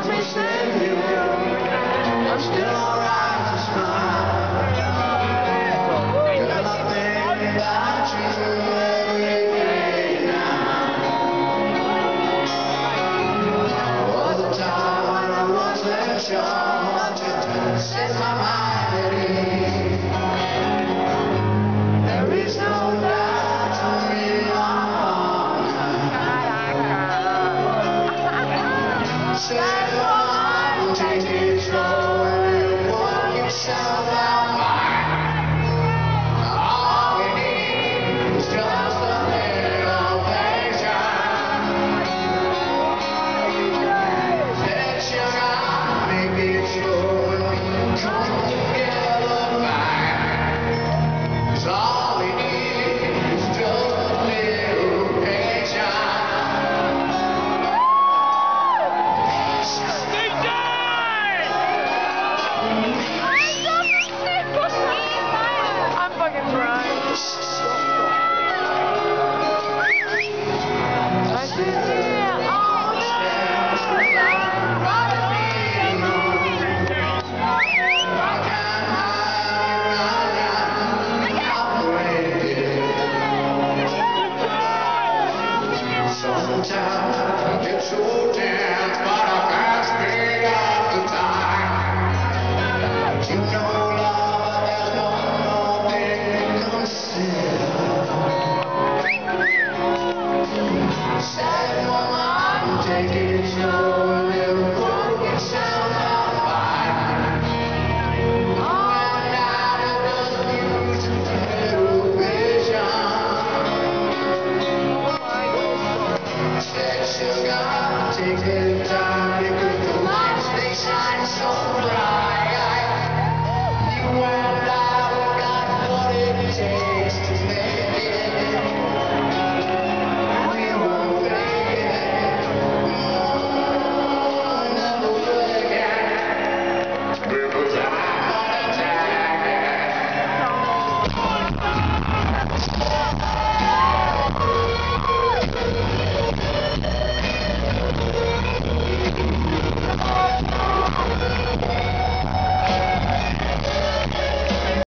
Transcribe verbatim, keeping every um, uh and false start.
missing you. I'm still alright to smile. Girl, I think about you every day now. All the time when I wasn't sure what to do, set my mind at ease. There is no doubt to me on her. Say one, take it slow and work yourself out fine. All we need is just a little patience. Let sugar make it slow and come together fine. 'Cause all we need is just a little patience. I'm fucking crying. I see it. Oh, Sometimes I get so tense, but I can't speak at the time. You know, love, there's one more thing to consider. Sad woman, take it slow and it'll work itself out fine. Going out it doesn't use a little patience. Say sugar, take it down.